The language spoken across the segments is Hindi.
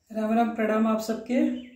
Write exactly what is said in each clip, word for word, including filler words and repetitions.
राम राम प्रणाम आप सबके।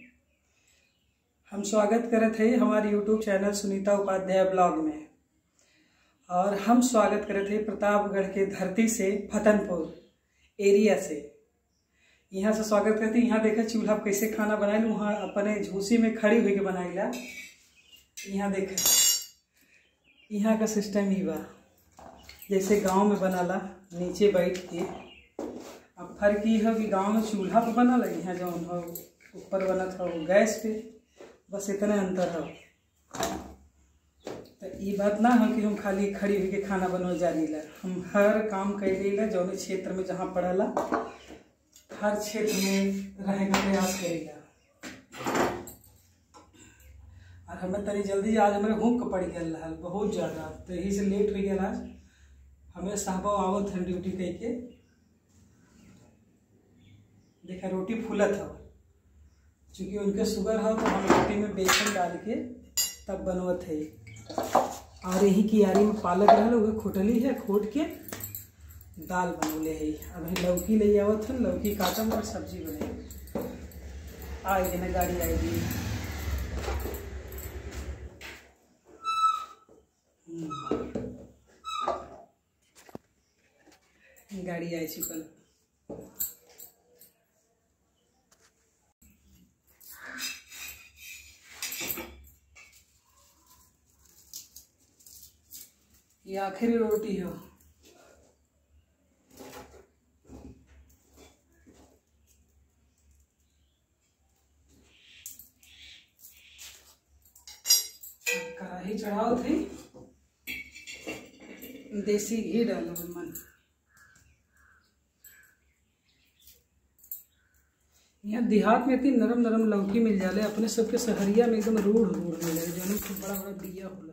हम स्वागत करत है हमारे YouTube channel Sunita Upadhyay blog में। और हम स्वागत करत है प्रतापगढ़ के धरती से, फतनपुर एरिया से। यहाँ से स्वागत करते। यहाँ देखा चूल्हा कैसे खाना बनाए, वहाँ अपने झूसी में खड़ी हुई के बनाईला। यहाँ देखा यहाँ का सिस्टम ही बा जैसे गांव में बनाला, नीचे बैठ के। अब फर्क ये है कि गांव में चूल्हा पर बनल, यहाँ जो हो ऊपर बनत हो गैस पे, बस इतना अंतर है। तो ये बात ना है कि हम खाली खड़ी हुई के खाना बनवा जानीला। हम हर काम कैलेला जौन क्षेत्र में जहाँ पड़ला, हर क्षेत्र में रहे का प्रयास करेला। और हमें तनी जल्दी आज हमारे भूख पड़ गया बहुत ज़्यादा, तो यही से लेट हो गया। आज हमें साहबा आवत है ड्यूटी कह के। देखा रोटी फूलत है, चूँकि उनके शुगर है तो हम रोटी में बेसन डाल के तब बनवत है। और यही की यारी में पालक रहल वह खोटली है, खोट के दाल बनौले है। अब लौकी ले आवत है, लौकी काटम और सब्जी बने। आएगी ना गाड़ी आएगी। गाड़ी आई कल। ये आखिरी रोटी हो। कढ़ाई चढ़ाओ थी, देसी घी डालो मन। यहाँ देहात में इतनी नरम नरम लौकी मिल जाले, अपने सबके सहरिया में एकदम रूढ़ रूढ़ मिले जो खूब बड़ा बड़ा बिया होला।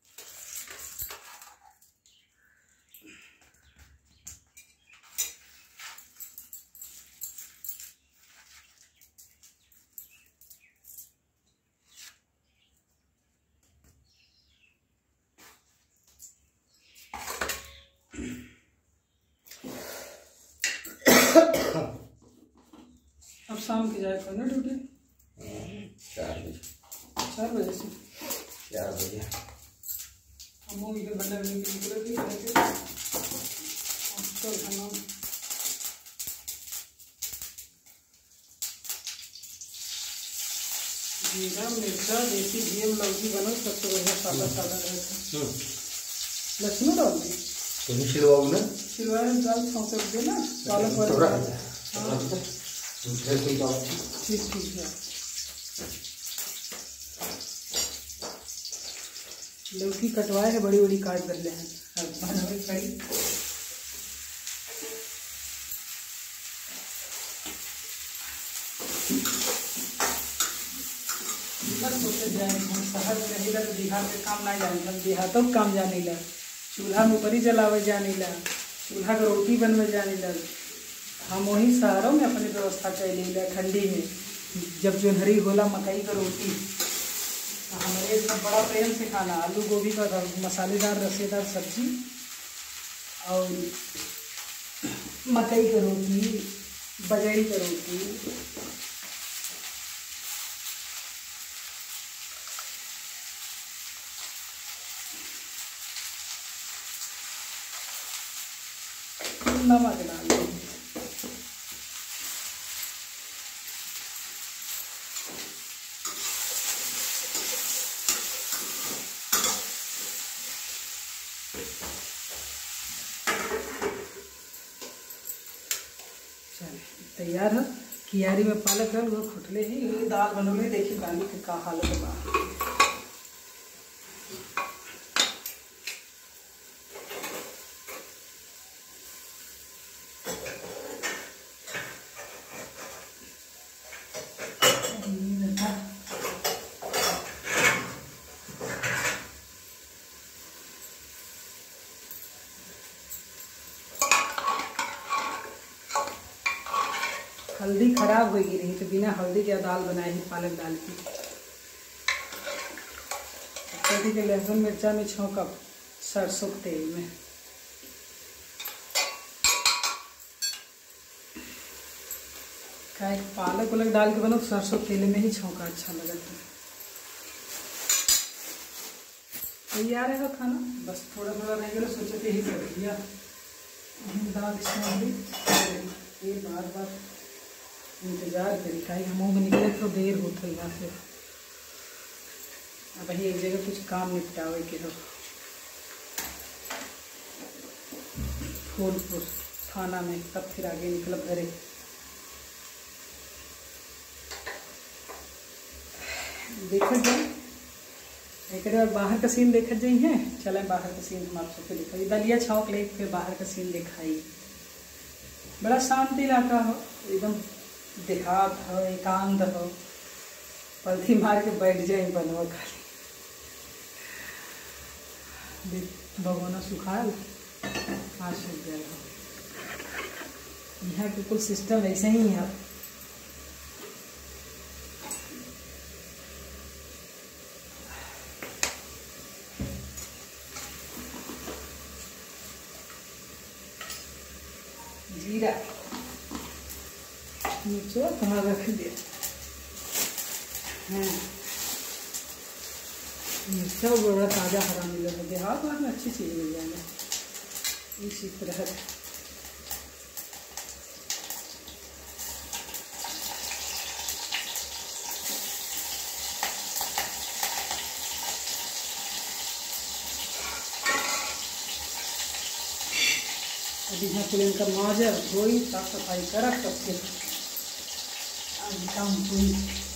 अब शाम की जाए ना ड्यूटी? चार बजे चार बजे से चार बजे हम इधर बना बनी की निकले भी करके तो खाना जीरा मिर्चा देसी घी में लौकी बनो, सबसे बढ़िया सादा सादा रहता है। लहसुन डाल दी तुम छिलवाओ ना, छिलवाए दाल छौंक दे ना, पालक वाला। ठीक ठीक है। लौकी कटवाए है, बड़ी बड़ी काट कर ले हैं। सोचे जाए हम शहर में रही तो देहात के काम ना जाने, हम देहातों के काम जाने ला। चूल्हा में ऊपरी जलावे जाने ला, चूल्हा का रोटी बनवे जाने ला। हम वही शहरों में अपनी व्यवस्था कैली ठंडी में, जब जोन्हरी होला मकई का रोटी। हमारे सब बड़ा प्रेम से खाना, आलू गोभी का मसालेदार रसेदार सब्जी और मकई का रोटी, बजड़ी का रोटी। नमक डाल दो। तैयार है। कियारी में पालक है, वो खुटले ही दाल बनोले। देखिए दाल के का हालत बा। हल्दी खराब हो गई रही तो बिना हल्दी के दाल बनाए ही पालक डाल की। कटी के लहसुन मिर्चा में छौंकब सरसों के तेल में। का पालक उलक डाल के बनो सरसों तेल में ही छौंका अच्छा लगता है। तैयार है खाना, बस थोड़ा थोड़ा रह गया, सोचे थे ही कर दिया। दाल इसमें भी ये बार बार इंतजार करी खाई मुँह में निकले तो देर होता है यहाँ से। अब वही एक जगह कुछ काम निपटावे के हो। फूलपुर थाना में, तब फिर आगे निकलब घरे। देखा जाए एक बार बाहर का सीन देखा जाए है। चले बाहर का सीन हम आप सबको दिखाई। दलिया छौक ले फिर बाहर का सीन दिखाई। बड़ा शांति इलाका हो, एकदम देहात हो, एकांत हो। पलथी मार के बैठ जाए बनवा खाली। भगवाना सुखाल आज सूख गया हो। यहाँ के कुल सिस्टम ऐसे ही है। जीरा मिर्चो कहाँ रख दिया है। मिर्चा बड़ा ताज़ा हरा मिला है। देहात में अच्छी चीज़ मिल जाएगा इसी तरह। अभी यहाँ फिर इनका माजा धोई साफ सफाई करा सबके काम हुई।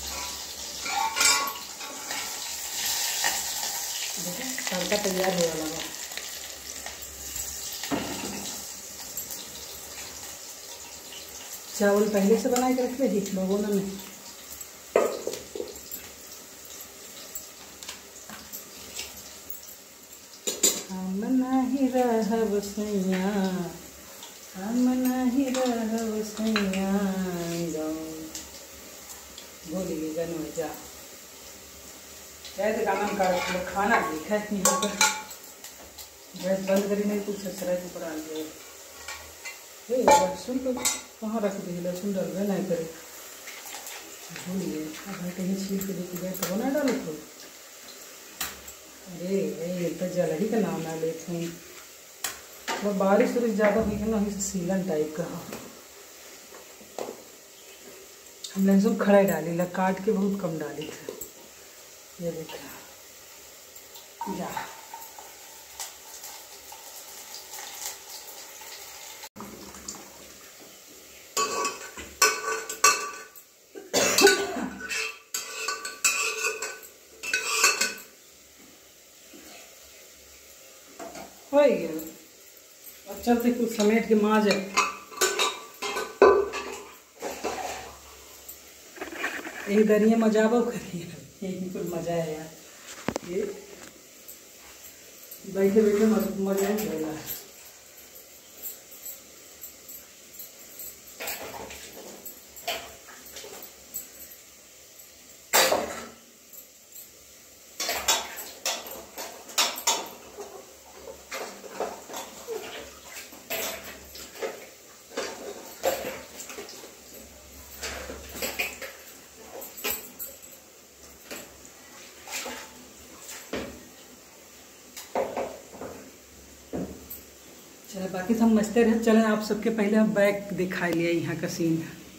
तड़का तैयार हो वाला है। चावल पहले से बना के रख ले थी भगोना में। हम नहीं रहब सैया, हम नहीं रहब सैया, बोलिए गनो जा चाहे तो गाना का खाना देखा है यहाँ पर। गैस बंद करी नहीं कुछ ससुराल के ऊपर आ गया। लहसुन तो कहाँ रख दी, लहसुन डलवे नहीं करे भूलिए। अब कहीं छील के देख गए तो बना डालो तो। अरे ये तो जल ही का नाम ना लेते हैं। मतलब बारिश वारिश ज़्यादा हुई है ना, इस सीलन टाइप का। हम लहसुन खड़ा डाली ला, काट के बहुत कम डाली थे। ये देखा जा हो गया। अब चलते कुछ समेट के माँ जाए। यही दरिया मजाबो करिए, यही कुछ मजा है यार। ये बैठे बैठे मजा ही लग रहा है। चलो बाकी तो हम मस्ते रहे। चलें आप सबके पहले हम बैग दिखा लिया यहाँ का सीन।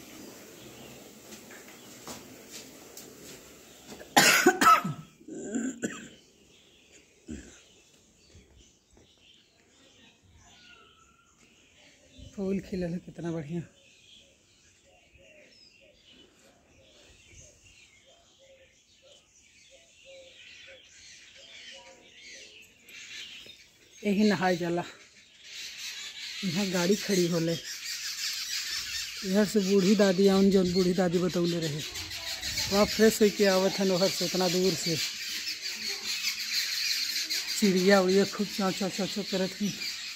फूल खिला है कितना बढ़िया। यही नहाए जाला। यहाँ गाड़ी खड़ी होले। इधर से बूढ़ी दादी आउन जो बूढ़ी दादी बतौले रहे वहाँ फ्रेश होके आवत हन। वहर से उतना दूर से चिड़िया उड़िया खूब चौ चौ चौ चौ करत हन।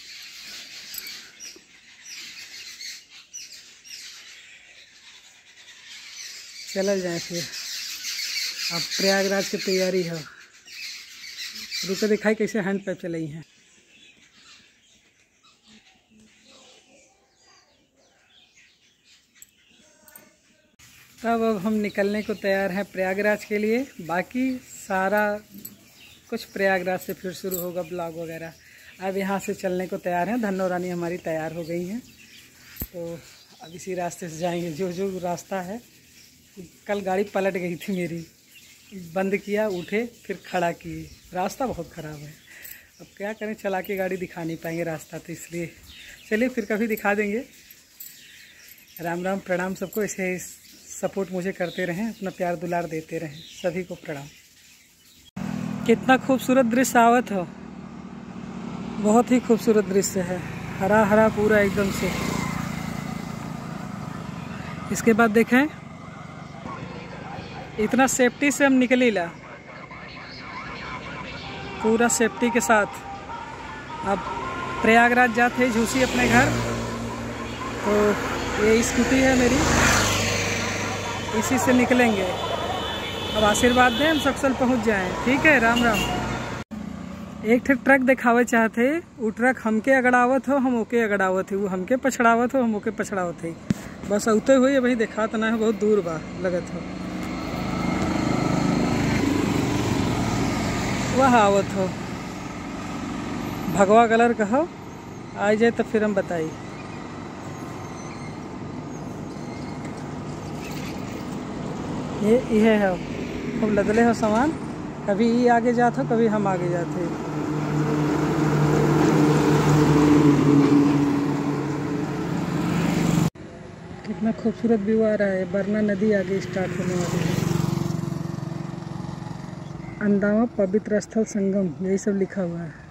चल जाए फिर। अब प्रयागराज की तैयारी है। रुके दिखाई कैसे हैंड पैप चलाई हैं। तब अब हम निकलने को तैयार हैं प्रयागराज के लिए। बाकी सारा कुछ प्रयागराज से फिर शुरू होगा ब्लॉग वगैरह। अब यहाँ से चलने को तैयार हैं। धन्नो रानी हमारी तैयार हो गई हैं, तो अब इसी रास्ते से जाएंगे। जो जो रास्ता है, कल गाड़ी पलट गई थी मेरी, बंद किया, उठे, फिर खड़ा किए। रास्ता बहुत ख़राब है, अब क्या करें, चला के गाड़ी दिखा नहीं पाएंगे रास्ता, तो इसलिए चलिए फिर कभी दिखा देंगे। राम राम, प्रणाम सबको। ऐसे सपोर्ट मुझे करते रहें, अपना प्यार दुलार देते रहें, सभी को प्रणाम। कितना खूबसूरत दृश्य आवत हो, बहुत ही खूबसूरत दृश्य है, हरा हरा पूरा एकदम से। इसके बाद देखें, इतना सेफ्टी से हम निकली ला, पूरा सेफ्टी के साथ। अब प्रयागराज जाते झूसी अपने घर, तो ये स्कूटी है मेरी, इसी से निकलेंगे। अब आशीर्वाद दें, हम सक्सेल पहुंच जाएं। ठीक है, राम राम। एक ठे ट्रक दिखावे चाहते, वो ट्रक हमके अगड़ावत हो, हम ओके अगड़ावत है, वो हमके पछड़ावत हो, हम ओके पछड़ावत है। बस औते हुए वही देखा तो ना है, बहुत दूर बा लगत हो, वह आवत हो। भगवा कलर का हो, आ जाए तो फिर हम बताइए। ये ये है, खूब लदले हो सामान, कभी ये आगे जाते हो, कभी हम आगे जाते। कितना खूबसूरत व्यू आ रहा है। बरना नदी आगे स्टार्ट होने वाली है। अंदावा पवित्र स्थल संगम, यही सब लिखा हुआ है।